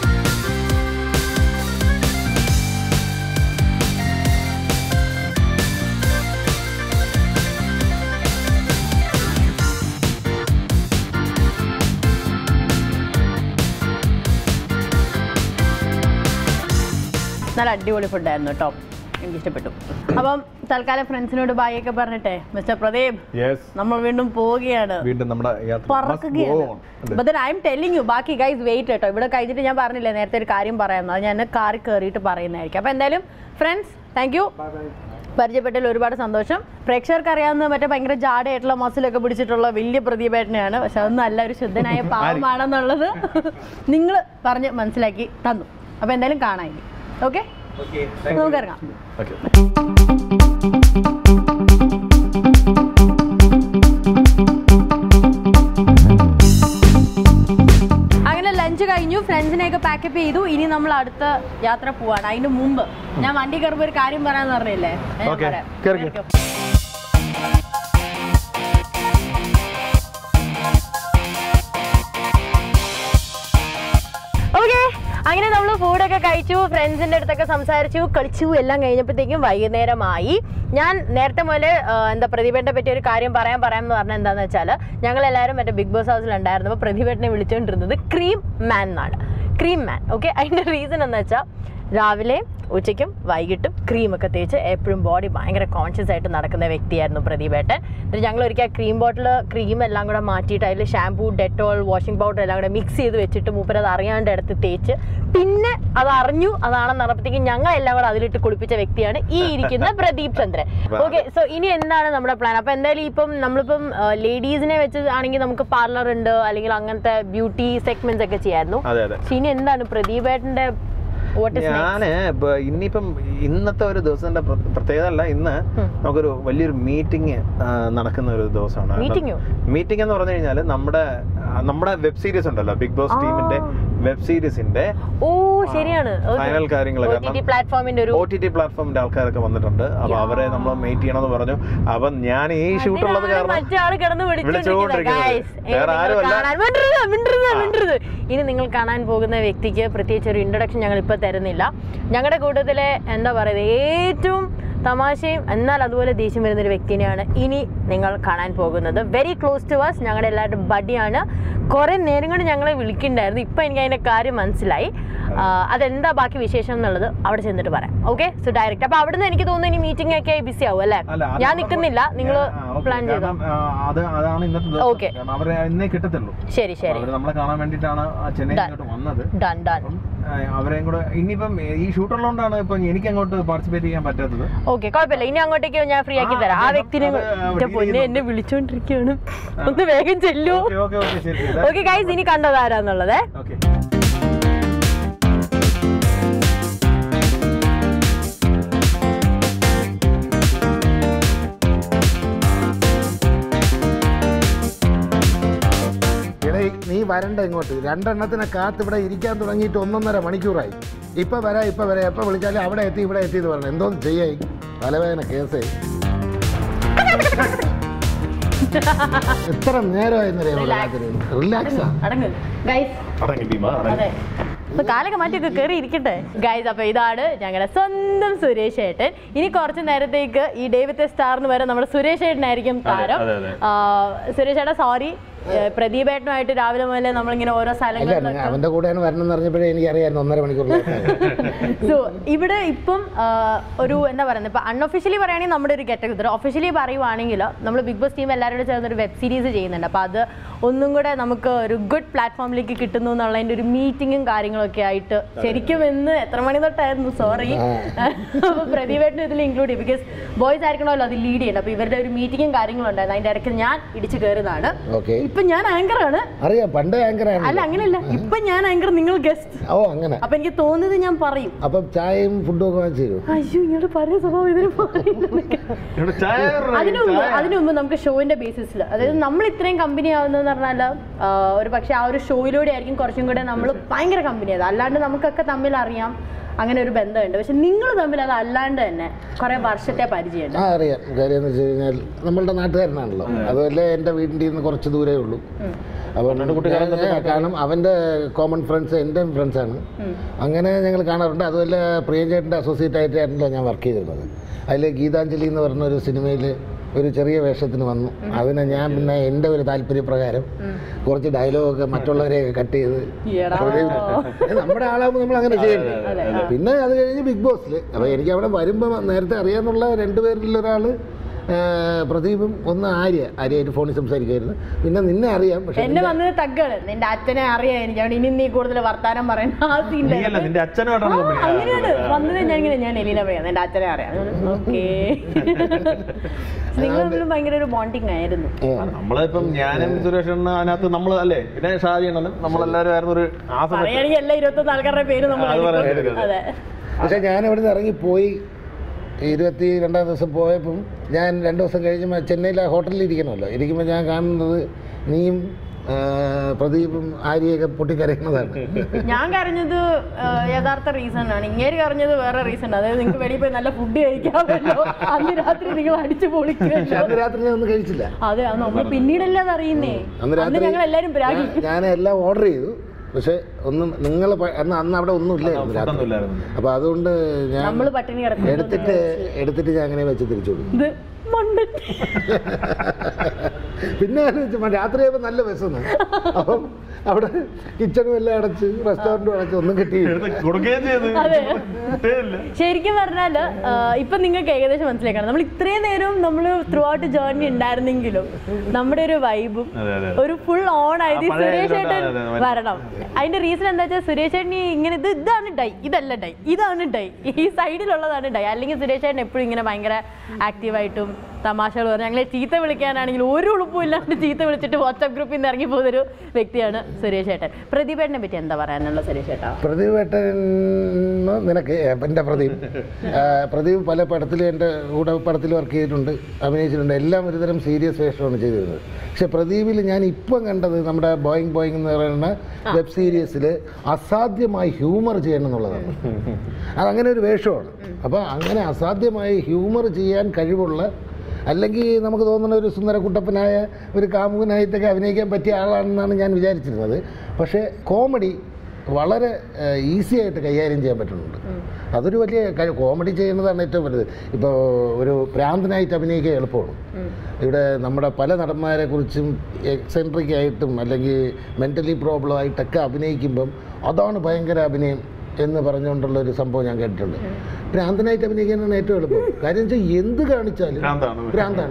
നല്ല അടിപൊളി ഫുഡായിരുന്നു കേട്ടോ, എനിക്ക് ഇഷ്ടപ്പെട്ടു. അപ്പം തൽക്കാലം ഫ്രണ്ട്സിനോട് ബൈ ഒക്കെ പറഞ്ഞിട്ടെ മിസ്റ്റർ പ്രദീപ്, നമ്മൾ വീണ്ടും പോവുകയാണ്, പറക്കുകയാണ്. ഐ എം ടെല്ലിങ് യു, ബാക്കി ഗൈസ് വെയിറ്റ് കേട്ടോ. ഇവിടെ കഴിഞ്ഞിട്ട് ഞാൻ പറഞ്ഞില്ലേ നേരത്തെ ഒരു കാര്യം പറയാമെന്ന്, അത് ഞാൻ കാറി കയറിയിട്ട് പറയുന്നതായിരിക്കും. അപ്പോൾ എന്തായാലും ഫ്രണ്ട്സ്, താങ്ക് യു. പരിചയപ്പെട്ടതിൽ ഒരുപാട് സന്തോഷം. പ്രേക്ഷകർക്ക് അറിയാവുന്ന മറ്റേ ഭയങ്കര ജാടയായിട്ടുള്ള മസിലൊക്കെ പിടിച്ചിട്ടുള്ള വലിയ പ്രതിഭേട്ടനെയാണ്, പക്ഷെ അതൊന്നും അല്ല, ഒരു ശുദ്ധനായ പാവമാണെന്നുള്ളത് നിങ്ങൾ പറഞ്ഞ് മനസ്സിലാക്കി തന്നു. അപ്പോൾ എന്തായാലും കാണാൻ ഇനി ഓക്കെ, നമുക്ക് ഇറങ്ങാം. അങ്ങനെ ലഞ്ച് കഴിഞ്ഞു, ഫ്രണ്ട്സിനെയൊക്കെ പാക്കപ്പ് ചെയ്തു. ഇനി നമ്മൾ അടുത്ത യാത്ര പോവാണ്. അതിന് മുമ്പ് ഞാൻ വണ്ടി കയറുമ്പോൾ ഒരു കാര്യം പറയാന്ന് പറഞ്ഞില്ലേ, ഓക്കെ. അങ്ങനെ നമ്മൾ ഫുഡൊക്കെ കഴിച്ചു, ഫ്രണ്ട്സിൻ്റെ അടുത്തൊക്കെ സംസാരിച്ചു, കളിച്ചു, എല്ലാം കഴിഞ്ഞപ്പോഴത്തേക്കും വൈകുന്നേരമായി. ഞാൻ നേരത്തെ മുതലേ എന്താ പ്രതിഭേട്ടനെ പറ്റി ഒരു കാര്യം പറയാൻ പറയാമെന്ന് പറഞ്ഞാൽ എന്താണെന്ന് വെച്ചാൽ, ഞങ്ങളെല്ലാവരും മറ്റേ ബിഗ് ബോസ് ഹൗസിലുണ്ടായിരുന്നപ്പോൾ പ്രതിഭേട്ടനെ വിളിച്ചുകൊണ്ടിരുന്നത് ക്രീം മാൻ എന്നാണ്. Cream man okay. അതിൻ്റെ റീസൺ എന്ന് വെച്ചാൽ രാവിലെ ഉച്ചയ്ക്കും വൈകിട്ടും ക്രീമൊക്കെ തേച്ച് എപ്പോഴും ബോഡി ഭയങ്കര കോൺഷ്യസ് ആയിട്ട് നടക്കുന്ന വ്യക്തിയായിരുന്നു പ്രതിഭേട്ടൻ. എന്നിട്ട് ഞങ്ങൾ ഒരിക്കൽ ക്രീം ബോട്ടിൽ ക്രീം എല്ലാം കൂടെ മാറ്റിയിട്ട് അതിൽ ഷാംപൂ, ഡെറ്റോൾ, വാഷിംഗ് പൗഡർ എല്ലാം കൂടെ മിക്സ് ചെയ്ത് വെച്ചിട്ട് മൂപ്പര് അത് അറിയാണ്ട് എടുത്ത് തേച്ച് പിന്നെ അത് അറിഞ്ഞു അതാണെന്ന് പറഞ്ഞപ്പോഴത്തേക്കും ഞങ്ങൾ എല്ലാം കൂടെ അതിലിട്ട് കുളിപ്പിച്ച വ്യക്തിയാണ് ഈ ഇരിക്കുന്ന പ്രദീപ് ചന്ദ്രൻ. ഓക്കെ, സോ ഇനി എന്താണ് നമ്മുടെ പ്ലാൻ? അപ്പോൾ എന്തായാലും ഇപ്പം നമ്മളിപ്പം ലേഡീസിനെ വെച്ച് ആണെങ്കിൽ നമുക്ക് പാർലർ ഉണ്ട്, അല്ലെങ്കിൽ അങ്ങനത്തെ ബ്യൂട്ടി സെഗ്മെന്റ്സ് ഒക്കെ ചെയ്യായിരുന്നു. ഇനി എന്താണ് പ്രദീപേട്ടന്റെ? ഞാന് ഇനിയിപ്പം ഇന്നത്തെ ഒരു ദിവസത്തിന്റെ പ്രത്യേകത അല്ല, ഇന്ന് നമുക്കൊരു വലിയൊരു മീറ്റിംഗ് നടക്കുന്ന ഒരു ദിവസമാണ്. മീറ്റിംഗ് എന്ന് പറഞ്ഞു കഴിഞ്ഞാൽ നമ്മുടെ നമ്മുടെ വെബ് സീരീസ് ഉണ്ടല്ലോ, ബിഗ് ബോസ് ടീമിന്റെ വെബ് സീരീസിന്റെ ഓ ശരിയാണ് ഫൈനൽ കാര്യങ്ങളൊക്കെ ഒ ടി ടി പ്ലാറ്റ്ഫോമിന്റെ ആൾക്കാരൊക്കെ വന്നിട്ടുണ്ട്. അപ്പൊ അവരെ നമ്മൾ മീറ്റ് ചെയ്യണമെന്ന് പറഞ്ഞു. അപ്പൊ ഞാൻ ഈ ഷൂട്ടുള്ളത് കാരണം വേറെ ആരുമല്ല. ഇനി നിങ്ങൾ കാണാൻ പോകുന്ന വ്യക്തിക്ക് പ്രത്യേകിച്ച് ഒരു ഇൻട്രൊഡക്ഷൻ ഞങ്ങൾ ഇപ്പൊ തരുന്നില്ല. ഞങ്ങളുടെ കൂട്ടത്തിലെ എന്താ പറയുക ഏറ്റവും തമാശയും എന്നാൽ അതുപോലെ ദേഷ്യം വരുന്നൊരു വ്യക്തിനെയാണ് ഇനി നിങ്ങൾ കാണാൻ പോകുന്നത്. വെരി ക്ലോസ് ടു അസ്, ഞങ്ങളുടെ എല്ലാവരുടെ ബഡിയാണ്. കുറെ നേരം കൊണ്ട് ഞങ്ങളെ വിളിക്കുന്നുണ്ടായിരുന്നു. ഇപ്പൊ എനിക്ക് അതിന്റെ കാര്യം മനസ്സിലായി. അതെന്താ ബാക്കി വിശേഷം എന്നുള്ളത് അവിടെ ചെന്നിട്ട് പറയാം. Okay, so direct. അപ്പൊ അവിടുന്ന് എനിക്ക് തോന്നുന്നു ഇനി മീറ്റിംഗ് ഒക്കെ ബിസി ആവും അല്ലേ? ഞാൻ നിൽക്കുന്നില്ല, നിങ്ങൾ പ്ലാൻ ചെയ്തോ? ഓക്കെ, ശരി ശരി. Done done. അവരെയും കൂടെ ഇനിയിപ്പം ഈ ഷൂട്ടുള്ളതുകൊണ്ടാണ് ഇപ്പൊ എനിക്ക് അങ്ങോട്ട് പാർട്ടിസിപ്പേറ്റ് ചെയ്യാൻ പറ്റാത്തത്. ഓക്കെ, കുഴപ്പമില്ല. ഇനി അങ്ങോട്ടേക്ക് ഞാൻ ഫ്രീ ആക്കി തരാം. ആ വ്യക്തിനെ പൊന്നെ എന്നെ വിളിച്ചോണ്ടിരിക്കുകയാണ്, ഒന്ന് വേഗം ചെല്ലൂ. ഓക്കെ ഗൈസ്, ഇനി കണ്ടത് ആരാന്നുള്ളത്. നീ വരണ്ട ഇങ്ങോട്ട്. രണ്ടെണ്ണത്തിനെ കാത്ത് ഇവിടെ ഇരിക്കാൻ തുടങ്ങിയിട്ട് ഒന്നൊന്നര മണിക്കൂറായി. ഇപ്പൊ വരാ ഇപ്പൊ വരാ എപ്പൊ വിളിച്ചാലും അവിടെ എത്തി ഇവിടെ എത്തി എന്ന് പറഞ്ഞു. എന്തോന്ന് ചെയ്യായി? തലവേദന കേസേ. എത്ര നേരമായിരുന്നറിയാം റിലാക്സ്. കാലൊക്കെ മാറ്റിയൊക്കെ കയറി ഇരിക്കട്ടെ ഗൈസ്. അപ്പൊ ഇതാണ് ഞങ്ങളുടെ സ്വന്തം സുരേഷ് ഏട്ടൻ. ഇനി കുറച്ച് നേരത്തേക്ക് ഈ ഡേവിഡ് സ്റ്റാറിന് വരെ നമ്മുടെ സുരേഷ് ഏട്ടനായിരിക്കും താരം. സുരേഷ് ഏട്ടാ സോറി, പ്രദീപേട്ടനുമായിട്ട് രാവിലെ മുതലേ നമ്മളിങ്ങനെ ഓരോ സ്ഥലങ്ങളിൽ അവന്റെ കൂടെയാണ് വരണം പറഞ്ഞപ്പോഴേ എനിക്ക് അറിയായിരുന്നു ഒന്നര മണിക്കൂർ. സോ ഇവിടെ ഇപ്പം ഒരു എന്താ പറയുന്നത്, ഇപ്പൊ അൺഒഫീഷ്യലി പറയുകയാണെങ്കിൽ നമ്മുടെ ഒരു ഗെറ്റ് ടുഗദർ, ഒഫീഷ്യലി പറയുവാണെങ്കിൽ നമ്മൾ ബിഗ് ബോസ് ടീം എല്ലാവരും ചേർന്ന് ഒരു വെബ് സീരീസ് ചെയ്യുന്നുണ്ട്. അപ്പൊ അത് ഒന്നും കൂടെ നമുക്ക് ഒരു ഗുഡ് പ്ലാറ്റ്ഫോമിലേക്ക് കിട്ടുന്നു എന്നുള്ളതിന്റെ ഒരു മീറ്റിങ്ങും കാര്യങ്ങളൊക്കെ ആയിട്ട് ശരിക്കും ഇന്ന് എത്ര മണി തൊട്ടായിരുന്നു സോറി. അപ്പൊ പ്രദീപേട്ടനും ഇതിൽ ഇൻക്ലൂഡ് ചെയ്യും, ബിക്കോസ് ബോയ്സ് ആയിരിക്കണമല്ലോ അത് ലീഡ് ചെയ്യണം. അപ്പൊ ഇവരുടെ ഒരു മീറ്റിങ്ങും കാര്യങ്ങളും ഉണ്ടായിരുന്നു. അതിന്റെ ഇടയ്ക്ക് ഞാൻ ഇടിച്ചു കയറുന്നതാണ്. ഇപ്പൊ ഞാൻ ആങ്കറാണ്. അറിയാം, പണ്ട് ആങ്കറാണ്. അല്ല അങ്ങനെയല്ല, ഇപ്പൊ ഞാൻ ആങ്കർ, നിങ്ങൾ ഗസ്റ്റ്. ഓ അങ്ങനെ. അപ്പൊ എനിക്ക് തോന്നുന്നത് ഞാൻ പറയും. അപ്പൊ ചായയും ഫുഡും ഒക്കെ വാങ്ങിച്ചു തരും. അയ്യോ ഇങ്ങോട്ട് പറയുന്ന സ്വഭാവം ഇതിന് അതിനു മുമ്പ് അതിനു മുമ്പ് നമുക്ക് ഷോന്റെ ബേസിസിൽ, അതായത് നമ്മൾ ഇത്രയും കമ്പനി ആവുന്നത് എന്ന് പറഞ്ഞാൽ ഒരു പക്ഷേ ആ ഒരു ഷോയിലൂടെ ആയിരിക്കും കുറച്ചും കൂടെ നമ്മൾ ഭയങ്കര കമ്പനിയായത്. അല്ലാണ്ട് നമുക്കൊക്കെ തമ്മിൽ അറിയാം, അങ്ങനെ ഒരു ബന്ധമുണ്ട്. പക്ഷെ നിങ്ങൾ തമ്മിൽ അത് അല്ലാണ്ട് തന്നെ കുറെ വർഷത്തെ പരിചയമുണ്ട്. ആ അറിയാം. കാര്യം എന്ന് വെച്ച് കഴിഞ്ഞാൽ നമ്മളുടെ നാട്ടുകാരനാണല്ലോ, അതുപോലെ എൻ്റെ വീടിൻ്റെ നിന്ന് കുറച്ച് ദൂരേ ഉള്ളൂ. അപ്പോൾ കാരണം അവൻ്റെ കോമൺ ഫ്രണ്ട്സ് എൻ്റെ ഫ്രണ്ട്സാണ്. അങ്ങനെ ഞങ്ങൾ കാണാറുണ്ട്. അതുപോലെ പ്രിയചേട്ടൻ്റെ അസോസിയേറ്റ് ആയിട്ടാണല്ലോ ഞാൻ വർക്ക് ചെയ്തിരുന്നത്. അതിൽ ഗീതാഞ്ജലി എന്ന് പറഞ്ഞൊരു സിനിമയിൽ ഒരു ചെറിയ വേഷത്തിന് വന്നു. അതിനെ ഞാൻ പിന്നെ എൻ്റെ ഒരു താല്പര്യപ്രകാരം കുറച്ച് ഡയലോഗൊക്കെ മറ്റുള്ളവരെയൊക്കെ കട്ട് ചെയ്ത് നമ്മുടെ ആളാകുമ്പോൾ നമ്മൾ അങ്ങനെ ചെയ്യുന്നത്. പിന്നെ അത് കഴിഞ്ഞ് ബിഗ് ബോസിൽ അപ്പോൾ എനിക്ക് അവിടെ വരുമ്പോൾ നേരത്തെ അറിയാമെന്നുള്ള രണ്ടുപേരിലൊരാൾ പ്രദീപും ഒന്ന് ആര്യ ആര്യായിട്ട് ഫോണിൽ സംസാരിക്കുമായിരുന്നു. പിന്നെ നിന്നെ അറിയാം, പക്ഷെ എന്നെ വന്നത് തഗ്ഗാണ്. നിന്റെ അച്ഛനെ അറിയാം എനിക്ക്. അവിടെ ഇനി നീ കൂടുതൽ വർത്താനം പറയണം. ആ സീനിലാണ് അങ്ങനെയാണ് വന്നത്. ഞാൻ ഇങ്ങനെ ഞാൻ എലീന പറയാം, എന്റെ അച്ഛനെ അറിയാം. ഓക്കേ, നിങ്ങൾ തമ്മിലും ഭയങ്കര ഒരു ബോണ്ടിങ് ആയിരുന്നു. നമ്മളിപ്പം ഞാനും സുരേഷ് അതിനകത്ത് നമ്മൾ അല്ലേ, പിന്നെ ഷാജിയാണല്ലോ, നമ്മളെല്ലാവരും ആയിരുന്നു ഒരു പറയുകയാണെങ്കിൽ എല്ലാ ഇരുപത്തൊന്ന് ആൾക്കാരുടെ പേര് നമ്മൾ. അതെ, പക്ഷെ ഞാൻ ഇവിടെ നിന്ന് ഇറങ്ങിപ്പോയി ഇരുപത്തി രണ്ടാം ദിവസം പോയപ്പം ഞാൻ രണ്ട് ദിവസം കഴിഞ്ഞ് ചെന്നൈയിലെ ഹോട്ടലിൽ ഇരിക്കണമല്ലോ. ഇരിക്കുമ്പോൾ ഞാൻ കാണുന്നത് നീയും പ്രദീപും ആര്യയൊക്കെ പൊട്ടിക്കരയുന്നതാണ്. ഞാൻ കരഞ്ഞത് യഥാർത്ഥ റീസൺ ആണ്. ഇങ്ങേര് കരഞ്ഞത് വേറെ റീസൺ. അതായത് നിങ്ങൾക്ക് വെളിയിൽ പോയി നല്ല ഫുഡ് കഴിക്കാമല്ലോ, അന്ന് രാത്രി നിങ്ങൾ അടിച്ചു പൊളിക്കുമല്ലോ. അന്ന് രാത്രി ഞാൻ ഒന്നും കഴിച്ചില്ല. അതെ, നമ്മൾ പിന്നീടല്ലേ അത് അറിയുന്നേ. അന്ന് ഞങ്ങൾ എല്ലാവരും ഞാൻ എല്ലാം ഓർഡർ ചെയ്തു, പക്ഷെ ഒന്നും നിങ്ങൾ അന്ന് അന്ന് അവിടെ ഒന്നും ഇല്ലായിരുന്നു. അപ്പൊ അതുകൊണ്ട് ഞാൻ എടുത്തിട്ട് എടുത്തിട്ട് ഞാൻ അങ്ങനെ വെച്ച് തിരിച്ചു കൊടുത്തു. പിന്നെ രാത്രിയായപ്പോൾ നല്ല വിശന്ന്. അപ്പം അവിടെ കിച്ചണും എല്ലാം അടച്ച് റെസ്റ്റോറൻറ്റും അടച്ച് ഒന്നും കിട്ടി. ശരിക്കും പറഞ്ഞാല് ഇപ്പൊ നിങ്ങൾക്ക് ഏകദേശം മനസ്സിലാക്കണം, നമ്മൾ ഇത്രയും നേരം നമ്മൾ ത്രൂ ഔട്ട് ജേർണി ഉണ്ടായിരുന്നെങ്കിലും നമ്മുടെ ഒരു വൈബും ഒരു ഫുൾ ഓൺ ആയത് സുരേഷ് ഏട്ടൻ വരണം. അതിന്റെ റീസൺ എന്താ വെച്ചാൽ സുരേഷ് ഏട്ടൻ ഇങ്ങനെ ഇത് ഇതാണ് ഡൈ, ഇതല്ല ഡൈ, ഇതാണ് ഡൈ, ഈ സൈഡിലുള്ളതാണ് ഡൈ. അല്ലെങ്കിൽ സുരേഷ് ഏട്ടൻ എപ്പോഴും ഇങ്ങനെ ഭയങ്കര ആക്റ്റീവായിട്ടും തമാശകൾ പറഞ്ഞ് ഞങ്ങളെ ചീത്ത വിളിക്കാനാണെങ്കിൽ ഒരു ഉളുപ്പും ഇല്ലാണ്ട് ചീത്ത വിളിച്ചിട്ട് വാട്സ്ആപ്പ് ഗ്രൂപ്പിൽ നിന്ന് ഇറങ്ങി പോകുന്നൊരു വ്യക്തിയാണ് സുരേഷ് ഏട്ടൻ. പ്രദീപ് ഏട്ടനെ പറ്റി എന്താ പറയാനുള്ള സുരേഷ് ഏട്ടാ? പ്രദീപ് ഏട്ടൻ നിനക്ക് എൻ്റെ പ്രദീപ് പ്രദീപ് പല പടത്തിലും എൻ്റെ കൂടെ പടത്തിൽ വർക്ക് ചെയ്തിട്ടുണ്ട്, അഭിനയിച്ചിട്ടുണ്ട്. എല്ലാം ഒരുതരം സീരിയസ് വേഷമാണ് ചെയ്തിരുന്നത്. പക്ഷെ പ്രദീപിൽ ഞാൻ ഇപ്പം കണ്ടത് നമ്മുടെ ബോയിങ് ബോയിങ് എന്ന് പറയുന്ന വെബ് സീരീസിൽ അസാധ്യമായി ഹ്യൂമർ ചെയ്യണം എന്നുള്ളതാണ്. അതങ്ങനെ ഒരു വേഷമാണ്. അപ്പോൾ അങ്ങനെ അസാധ്യമായി ഹ്യൂമർ ചെയ്യാൻ കഴിവുള്ള, അല്ലെങ്കിൽ നമുക്ക് തോന്നുന്ന ഒരു സുന്ദരക്കുട്ടപ്പനായ ഒരു കാമുകനായിട്ടൊക്കെ അഭിനയിക്കാൻ പറ്റിയ ആളാണെന്നാണ് ഞാൻ വിചാരിച്ചിരുന്നത്. പക്ഷേ കോമഡി വളരെ ഈസി ആയിട്ട് കൈകാര്യം ചെയ്യാൻ പറ്റുന്നുണ്ട്. അതൊരു വലിയ കോമഡി ചെയ്യുന്നതാണ് ഏറ്റവും വലുത്. ഇപ്പോൾ ഒരു ഭ്രാന്തനായിട്ട് അഭിനയിക്കാൻ എളുപ്പമാണ്. ഇവിടെ നമ്മുടെ പല നടന്മാരെ കുറിച്ചും എക്സെൻട്രിക് ആയിട്ടും അല്ലെങ്കിൽ മെൻ്റലി പ്രോബ്ലം ആയിട്ടൊക്കെ അഭിനയിക്കുമ്പം അതാണ് ഭയങ്കര അഭിനയം എന്ന് പറഞ്ഞുകൊണ്ടുള്ള ഒരു സംഭവം ഞാൻ കേട്ടിട്ടുണ്ട്. ഭ്രാന്തനായിട്ട് അഭിനയിക്കാനാണ് ഏറ്റവും എളുപ്പം. കാര്യം വെച്ചാൽ എന്ത് കാണിച്ചാലും ഭ്രാന്താണ്,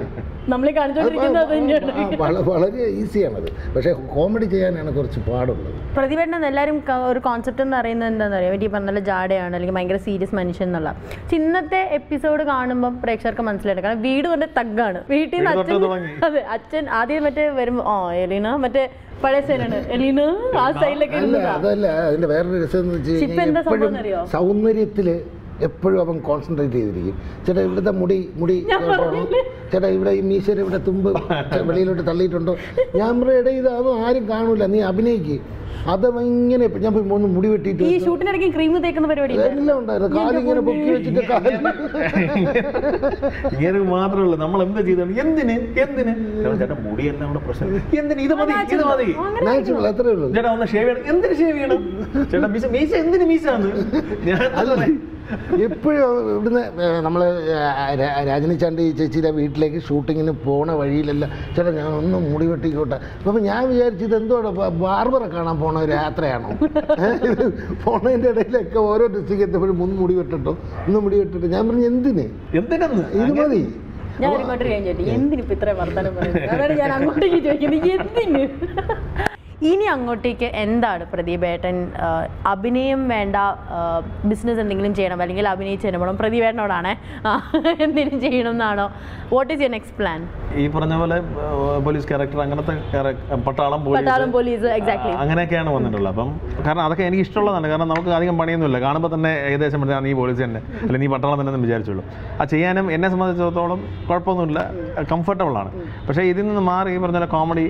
വളരെ ഈസിയാണത്. പക്ഷേ കോമഡി ചെയ്യാനാണ് കുറച്ച് പാടുള്ളത്. പ്രതിഭേട്ടൻ എല്ലാവരും ഒരു കോൺസെപ്റ്റ് എന്ന് പറയുന്നത് എന്താണെന്ന് അറിയാം, ഈ പറഞ്ഞ ജാടയാണ് അല്ലെങ്കിൽ ഭയങ്കര സീരിയസ് മനുഷ്യൻ എന്നുള്ള. ഇന്നത്തെ എപ്പിസോഡ് കാണുമ്പോൾ പ്രേക്ഷകർക്ക് മനസ്സിലായിട്ട്, കാരണം വീട് കൊണ്ട് തഗ്ഗാണ്. വീട്ടിൽ നിന്ന് അച്ഛൻ, അതെ അച്ഛൻ ആദ്യം മറ്റേ വരുമ്പോ ആ എലീന മറ്റേ പഴയ സൈനാണ് എലീന ആ സൈഡിലൊക്കെ. അതല്ല, അതിന്റെ വേറൊരു രസം എന്ന് വെച്ചാൽ സൗന്ദര്യത്തില് എപ്പോഴും അവൻ കോൺസെൻട്രേറ്റ് ചെയ്തിരിക്കും. ചേട്ടാ ഇവിടുത്തെ മുടി മുടി ചേട്ടാ ഇവിടെ ഈ മീശയുടെ ഇവിടെ തുമ്പ് വെളിയിലോട്ട് തള്ളിയിട്ടുണ്ടോ? ഞാൻ പറയാം ഇടയിൽ ഇതൊന്നും ആരും കാണൂല, നീ അഭിനയിക്ക്. അത് ഇങ്ങനെ ഞാൻ ഒന്ന് മുടി വെട്ടിയിട്ട് ഈ ഷൂട്ടിനിടയ്ക്ക് ക്രീം തേക്കുന്ന പരിപാടി എല്ലാം ഉണ്ടായിരുന്നു. കാലിങ്ങനെ പൊക്കി വെച്ചിട്ട് ഇങ്ങനെ മാത്രമല്ല നമ്മൾ എന്താ ചെയ്താണ്, എന്തിന് എന്തിന് ചേട്ടാ മുടിയെല്ലാം കൂടെ പ്രശ്നം, എന്തിന് ഇത് മതി ഇത് മതി നാച്ചുറൽ അത്രേ ഉള്ളൂ. ചേട്ടാ ഒന്ന് ഷേവ് ചെയ്യണം, എന്തിന് ഷേവ് ചെയ്യണം ചേട്ടാ, മീശ മീശ എന്തിന് മീശാന്ന് ഞാൻ എപ്പോഴും ഇവിടുന്ന് നമ്മൾ രാജനി ചാണ്ടി ചേച്ചിയുടെ വീട്ടിലേക്ക് ഷൂട്ടിങ്ങിന് പോണ വഴിയിലല്ല ചേട്ടാ ഞാൻ ഒന്നും മുടി വെട്ടിക്കോട്ടെ. അപ്പം ഞാൻ വിചാരിച്ചത് എന്തോടെ ബാർബറെ കാണാൻ പോണ ഒരു യാത്രയാണോ? പോണതിൻ്റെ ഇടയിലൊക്കെ ഓരോ ഡിസ്ട്രിക്ട് എത്തുമ്പോഴും മൂന്ന് മുടി വെട്ടിട്ടോ ഒന്ന് മുടി വെട്ടിട്ടോ. ഞാൻ പറഞ്ഞു എന്തിന് എന്തിനെന്ന് ഇത് മതി. ഞാൻ ഇങ്ങോട്ട് കഴിഞ്ഞിട്ട് എന്തിനിപ്പോ ഇത്രയും വർത്തമാനം പറയുന്നത്, അതാണ് ഞാൻ അങ്ങോട്ടേക്ക് ചോദിക്കുന്നത് എന്തിന്. ഇനി അങ്ങോട്ടേക്ക് എന്താണ് പ്രദീപേട്ടൻ അഭിനയം വേണ്ട, ബിസിനസ് എന്തെങ്കിലും ചെയ്യണം അല്ലെങ്കിൽ അഭിനയിച്ച് ചെയ്യണം, പ്രദീപേട്ടനോടാണ് എന്തെങ്കിലും ചെയ്യണം എന്നാണോ? What is your next plan? ഈ പറഞ്ഞ പോലെ പോലീസ് ക്യാരക്ടർ, അങ്ങനത്തെ പട്ടാളം പട്ടാളം പോലീസ് എക്സാക്ട്ലി അങ്ങനെയൊക്കെയാണ് വന്നിട്ടുള്ളത്. അപ്പം കാരണം അതൊക്കെ എനിക്ക് ഇഷ്ടമുള്ളതാണ്. കാരണം നമുക്ക് അധികം പണിയൊന്നുമില്ല, കാണുമ്പോൾ തന്നെ ഏകദേശം നീ പോലീസ് തന്നെ അല്ലെങ്കിൽ നീ പട്ടാളം തന്നെ എന്ന് വിചാരിച്ചുള്ളൂ. ആ ചെയ്യാനും എന്നെ സംബന്ധിച്ചിടത്തോളം കുഴപ്പമൊന്നുമില്ല, കംഫർട്ടബിളാണ്. പക്ഷേ ഇതിൽ നിന്ന് മാറി ഈ പറഞ്ഞ പോലെ കോമഡി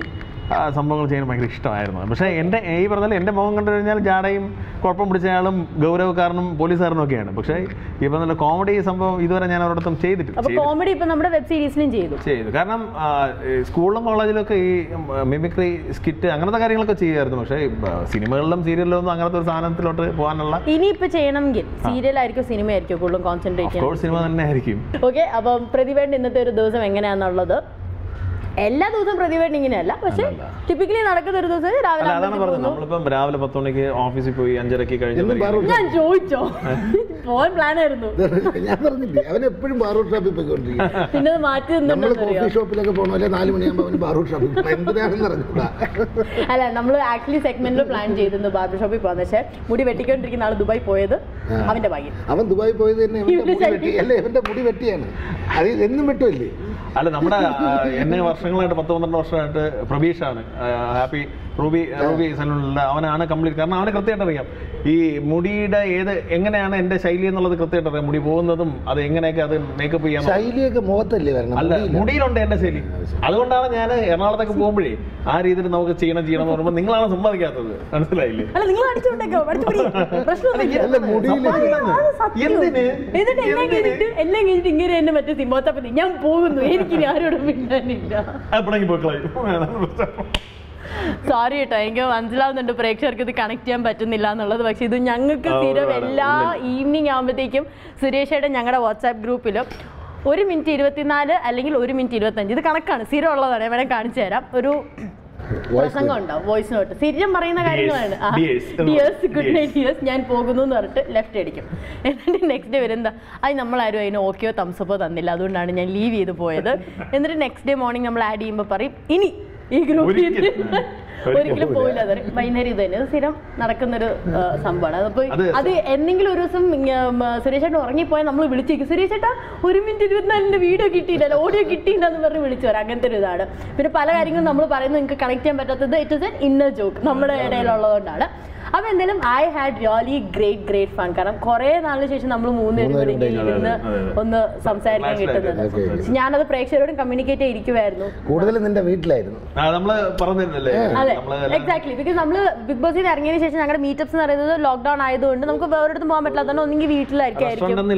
സംഭവങ്ങൾ ചെയ്യാൻ ഭയങ്കര ഇഷ്ടമായിരുന്നു. പക്ഷേ എൻ്റെ ഈ പറഞ്ഞാൽ എൻ്റെ മുഖം കണ്ടു കഴിഞ്ഞാൽ ജാടയും കുഴപ്പം പിടിച്ചയാളും ഗൗരവക്കാരനും പോലീസുകാരനും ഒക്കെയാണ്. പക്ഷേ ഈ പറഞ്ഞ കോമഡി സംഭവം ഇതുവരെ ഞാൻ അവരോടൊപ്പം ചെയ്തിട്ടില്ല. കോമഡി ഇപ്പം നമ്മുടെ വെബ് സീരീസിലും ചെയ്തു ചെയ്തു കാരണം സ്കൂളിലും കോളേജിലൊക്കെ ഈ മിമിക്രി സ്കിറ്റ് അങ്ങനത്തെ കാര്യങ്ങളൊക്കെ ചെയ്യുമായിരുന്നു. പക്ഷേ സിനിമകളിലും സീരിയലിലും ഒന്നും അങ്ങനത്തെ ഒരു സാധനത്തിലോട്ട് പോകാനുള്ള ഇനിയിപ്പോൾ ചെയ്യണമെങ്കിൽ സീരിയലായിരിക്കും സിനിമയായിരിക്കും കൂടുതലും കോൺസെൻട്രേറ്റ് സിനിമ തന്നെ ആയിരിക്കും. ഓക്കെ, അപ്പം പ്രതിഭയുടെ ഇന്നത്തെ ഒരു ദിവസം എങ്ങനെയാണെന്നുള്ളത് എല്ലാ ദിവസവും പ്രതിഭയുടെ ഇങ്ങനെയല്ല, പക്ഷെ ടിപ്പിക്കലി നടക്കുന്ന ഒരു ദിവസം രാവിലെ അതാണ് പറഞ്ഞത്. നമ്മളിപ്പം രാവിലെ പത്ത് മണിക്ക് ഓഫീസിൽ പോയി അഞ്ചരക്ക് കഴിഞ്ഞു ഞാൻ ചോദിച്ചോ പോകാൻ പ്ലാൻ ആയിരുന്നു. ഞാൻ പറഞ്ഞില്ലേ അവൻ എപ്പോഴും ബാർബർ ഷോപ്പിൽ പോയിക്കൊണ്ടിരിക്കും. പിന്നെ അത് മാറ്റി നമ്മൾ കോഫി ഷോപ്പിലൊക്കെ പോകണമല്ലേ നാല് മണിയാകുമ്പോൾ അവന് ബാർബർ ഷോപ്പിൽ പോകണം. എന്തിനാണെന്ന് അറിഞ്ഞൂടാ. അല്ല, നമ്മൾ ആക്ച്വലി സെഗ്മെന്റിൽ പ്ലാൻ ചെയ്തിരുന്നു ബാർബർ ഷോപ്പിൽ പോകാൻ. പക്ഷേ മുടി വെട്ടിക്കൊണ്ടിരിക്കുന്ന ആൾ ദുബായ് പോയത് അവന്റെ ഭാഗ്യം. അവൻ ദുബായ് പോയത് തന്നെ മുടി വെട്ടി അല്ലേ, അവന്റെ മുടി വെട്ടിയാണ്. അത് എന്നും വെട്ടുമല്ലേ. അല്ല, നമ്മുടെ എന്നെ വർഷങ്ങളായിട്ട് പത്ത് പന്ത്രണ്ട് വർഷമായിട്ട് പ്രബീഷാണ് ഹാപ്പി റൂബി റൂബി സലൂണിലുള്ള അവനാണ് കംപ്ലീറ്റ്. കാരണം അവന് കൃത്യമായിട്ട് അറിയാം ഈ മുടിയുടെ ഏത് എങ്ങനെയാണ് എൻ്റെ ശൈലി എന്നുള്ളത് കൃത്യമായിട്ട് അറിയാം. മുടി പോകുന്നതും അത് എങ്ങനെയൊക്കെ അത് മേക്കപ്പ് ചെയ്യാൻ ശൈലിയൊക്കെ മുഖത്തല്ലേ വരണം. അല്ല, മുടിയിലുണ്ട് എൻ്റെ ശൈലി. അതുകൊണ്ടാണ് ഞാൻ എറണാകുളത്തേക്ക് പോകുമ്പോഴേ ആ രീതിയിൽ നമുക്ക് ചെയ്യണം ചെയ്യണം എന്ന് പറയുമ്പോൾ നിങ്ങളാണ് സമ്മതിക്കാത്തത്. മനസ്സിലായില്ലേ? എല്ലാം കഴിഞ്ഞിട്ട് ഇങ്ങനെ എന്നെ മറ്റേ സിംഹത്തപ്പത്തി ഞാൻ പോകുന്നു, എനിക്ക് ആരോടും മിണ്ടാനില്ല. സോറി കേട്ടോ, എനിക്ക് മനസ്സിലാവുന്നുണ്ട് പ്രേക്ഷകർക്ക് ഇത് കണക്ട് ചെയ്യാൻ പറ്റുന്നില്ല എന്നുള്ളത്. പക്ഷെ ഇത് ഞങ്ങൾക്ക് സ്ഥിരം എല്ലാ ഈവനിങ് ആകുമ്പോഴത്തേക്കും സുരേഷയുടെ ഞങ്ങളുടെ വാട്സാപ്പ് ഗ്രൂപ്പിൽ ഒരു മിനിറ്റ് ഇരുപത്തിനാല് അല്ലെങ്കിൽ ഒരു മിനിറ്റ് ഇരുപത്തഞ്ച് ഇത് കണക്കാണ്, സ്ഥിരം ഉള്ളതാണ്. ഞാൻ വേണേൽ കാണിച്ചു തരാം. ഒരു പ്രസംഗം ഉണ്ടാവും, വോയിസ് നോട്ട്, സ്ഥിരം പറയുന്ന കാര്യങ്ങളാണ്. ഡിയേഴ്സ് ഗുഡ് നൈറ്റ് ഡിയേഴ്സ് ഞാൻ പോകുന്നു എന്ന് പറഞ്ഞിട്ട് ലെഫ്റ്റ് അടിക്കും. എന്നിട്ട് നെക്സ്റ്റ് ഡേ വരുന്ന അത് നമ്മളാരും അതിന് ഓക്കെയോ തംസപ്പോ തന്നില്ല, അതുകൊണ്ടാണ് ഞാൻ ലീവ് ചെയ്ത് പോയത്. എന്നിട്ട് നെക്സ്റ്റ് ഡേ മോർണിംഗ് നമ്മൾ ആഡ് ചെയ്യുമ്പോൾ പറയും ഇനി ഈ ഗ്രൂപ്പിൽ ഒരിക്കലും പോയില്ല. അത് വൈകുന്നേരം ഇത് തന്നെ സ്ഥിരം നടക്കുന്നൊരു സംഭവമാണ്. അപ്പൊ അത് എന്തെങ്കിലും ഒരു ദിവസം സുരേഷേട്ടൻ ഉറങ്ങിപ്പോയാൽ നമ്മൾ വിളിച്ചേക്കും, സുരേഷേട്ടാ ഒരു മിനിറ്റ് ഇരുപത്തിനാലിന്റെ വീഡിയോ കിട്ടിയില്ല, ഓഡിയോ കിട്ടിയില്ല എന്ന് പറഞ്ഞ് വിളിച്ചു വരാം. അങ്ങനത്തെ ഒരു ഇതാണ്. പിന്നെ പല കാര്യങ്ങളും നമ്മൾ പറയുന്നത് നിങ്ങൾക്ക് കണക്ട് ചെയ്യാൻ പറ്റാത്തത് it is an inner joke നമ്മുടെ ഇടയിലുള്ളതുകൊണ്ടാണ്. അപ്പോൾ എന്തായാലും I had really great great fun. കാരണം കുറേ നാളിന് ശേഷം നമ്മൾ മൂന്നുപേരും കൂടി ഇരുന്ന് ഒന്ന് സംസാരിക്കാൻ കിട്ടുന്നത്. ഞാനത് പ്രേക്ഷകരോടും കമ്മ്യൂണിക്കേറ്റ് ചെയ്തിരിക്കുമായിരുന്നു. കൂടുതലും നിന്റെ വീട്ടിലായിരുന്നു. അതെ, എക്സാക്ട്ലി. ബിക്കോസ് നമ്മൾ ബിഗ് ബോസിൽ നിന്ന് ഇറങ്ങിയതിന് ശേഷം ഞങ്ങളുടെ മീറ്റപ്സ് എന്ന് പറയുന്നത് ലോക്ക്ഡൌൺ ആയതുകൊണ്ട് നമുക്ക് വേറെടുത്ത് പോകാൻ പറ്റില്ലാത്തതുകൊണ്ട് ഒന്നെങ്കിൽ വീട്ടിലായിരിക്കും.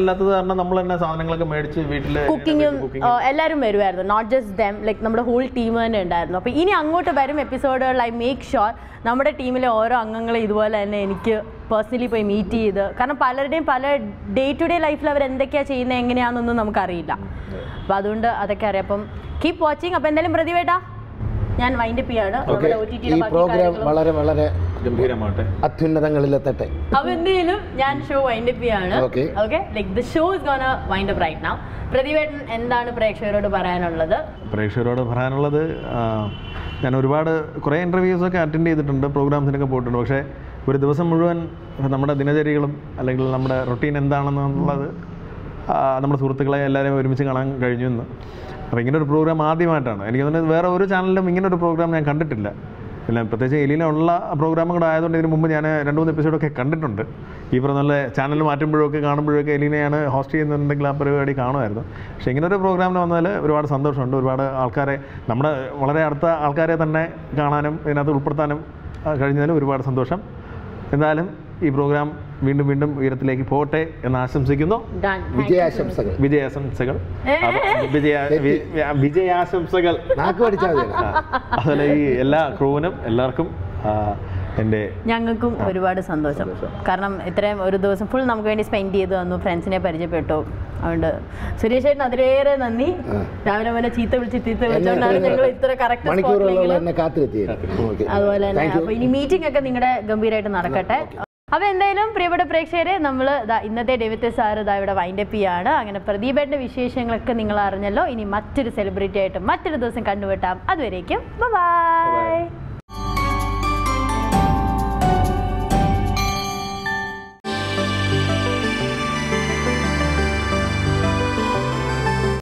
കുക്കിങ്ങും എല്ലാവരും വരുമായിരുന്നു, നോട്ട് ജസ്റ്റ് ദം, ലൈക്ക് നമ്മുടെ ഹോൾ ടീം തന്നെ ഉണ്ടായിരുന്നു. അപ്പോൾ ഇനി അങ്ങോട്ട് വരും എപ്പിസോഡുകളിൽ ഐ മേക്ക് ഷുവർ നമ്മുടെ ടീമിലെ ഓരോ അംഗങ്ങളെ ഇതുപോലെ തന്നെ എനിക്ക് പേഴ്സണലി പോയി മീറ്റ് ചെയ്ത്, കാരണം പലരുടെയും പല ഡേ ടു ഡേ ലൈഫിൽ അവർ എന്തൊക്കെയാണ് ചെയ്യുന്നത് എങ്ങനെയാണെന്നൊന്നും നമുക്കറിയില്ല. അപ്പോൾ അതുകൊണ്ട് അതൊക്കെ അറിയാം. അപ്പം കീപ് വാച്ചിങ്. അപ്പോൾ എന്തായാലും പ്രതിവേട്ടാ ഞാൻ വൈൻഡ് അപ്പ് ചെയ്യാണ്. ഈ പ്രോഗ്രാം വളരെ വളരെ അത്യുന്നതങ്ങളിലെത്തട്ടെ. അപ്പോൾ എന്തെങ്കിലും ഞാൻ ഷോ വൈൻഡ് അപ്പ് ചെയ്യാണ്. Okay, like the show is gonna wind up right now. പ്രതിവേട്ടൻ എന്താണ് പ്രേക്ഷകരോട് പറയാനുള്ളത്? പ്രേക്ഷകരോട് പറയാനുള്ളത്, ഞാൻ ഒരുപാട് കുറേ ഇൻ്റർവ്യൂസൊക്കെ അറ്റൻഡ് ചെയ്തിട്ടുണ്ട്, പ്രോഗ്രാംസിനൊക്കെ പോയിട്ടുണ്ട്. പക്ഷേ ഒരു ദിവസം മുഴുവൻ നമ്മുടെ ദിനചര്യകളും അല്ലെങ്കിൽ നമ്മുടെ റൊട്ടീൻ എന്താണെന്നുള്ളത് നമ്മുടെ സുഹൃത്തുക്കളെ എല്ലാവരെയും ഒരുമിച്ച് കാണാൻ കഴിഞ്ഞു എന്ന്. അപ്പോൾ ഇങ്ങനെ ഒരു പ്രോഗ്രാം ആദ്യമായിട്ടാണ് എനിക്ക് തോന്നുന്നത്. വേറെ ഒരു ചാനലിലും ഇങ്ങനെ ഒരു പ്രോഗ്രാം ഞാൻ കണ്ടിട്ടില്ല. പിന്നെ പ്രത്യേകിച്ച് എലീന ഉള്ള പ്രോഗ്രാമും കൂടെ ആയതുകൊണ്ട് ഇതിന് മുമ്പ് ഞാൻ രണ്ട് മൂന്ന് എപ്പിസോഡൊക്കെ കണ്ടിട്ടുണ്ട്. ഈ പറഞ്ഞ നല്ല ചാനൽ മാറ്റുമ്പോഴൊക്കെ കാണുമ്പോഴൊക്കെ എലീനയാണ് ഹോസ്റ്റ് ചെയ്യുന്നുണ്ടെങ്കിൽ ആ പരിപാടി കാണുമായിരുന്നു. പക്ഷേ ഇങ്ങനെ ഒരു പ്രോഗ്രാമിന് വന്നാൽ ഒരുപാട് സന്തോഷമുണ്ട്. ഒരുപാട് ആൾക്കാരെ, നമ്മുടെ വളരെ അടുത്ത ആൾക്കാരെ തന്നെ കാണാനും ഇതിനകത്ത് ഉൾപ്പെടുത്താനും കഴിഞ്ഞതിലും ഒരുപാട് സന്തോഷം. എന്തായാലും ഈ പ്രോഗ്രാം വീണ്ടും വീണ്ടും ഉയരത്തിലേക്ക് പോട്ടെ എന്ന് ആശംസിക്കുന്നു. വിജയാശംസകൾ. വിജയാശംസകൾ വിജയാശംസകൾ അതുപോലെ ഈ എല്ലാ ക്രൂവിനും എല്ലാവർക്കും എൻ്റെ ഞങ്ങൾക്കും ഒരുപാട് സന്തോഷം. കാരണം ഇത്രയും ഒരു ദിവസം ഫുൾ നമുക്ക് വേണ്ടി സ്പെൻഡ് ചെയ്ത് തന്നു, ഫ്രണ്ട്സിനെ പരിചയപ്പെട്ടു. അതുകൊണ്ട് സുരേഷ് ചേട്ടൻ അതിലേറെ നന്ദി. രാവിലെ മുതൽ ചീത്ത വിളിച്ച് ചീത്ത വിളിച്ചുകൊണ്ടാണ് ഞങ്ങൾ ഇത്ര കറക്റ്റ് അതുപോലെ തന്നെ. അപ്പോൾ ഇനി മീറ്റിംഗ് ഒക്കെ നിങ്ങളുടെ ഗംഭീരമായിട്ട് നടക്കട്ടെ. അപ്പോൾ എന്തായാലും പ്രിയപ്പെട്ട പ്രേക്ഷകരെ, നമ്മൾ ഇന്നത്തെ ഡേവിഡ് സാർ ഇതാ ഇവിടെ വൈൻഡ് അപ്പ് ചെയ്യാണ്. അങ്ങനെ പ്രദീപേട്ടൻ്റെ വിശേഷങ്ങളൊക്കെ നിങ്ങൾ അറിഞ്ഞല്ലോ. ഇനി മറ്റൊരു സെലിബ്രിറ്റി ആയിട്ട് മറ്റൊരു ദിവസം കണ്ടുമുട്ടാം. അതുവരേക്കും ബൈ.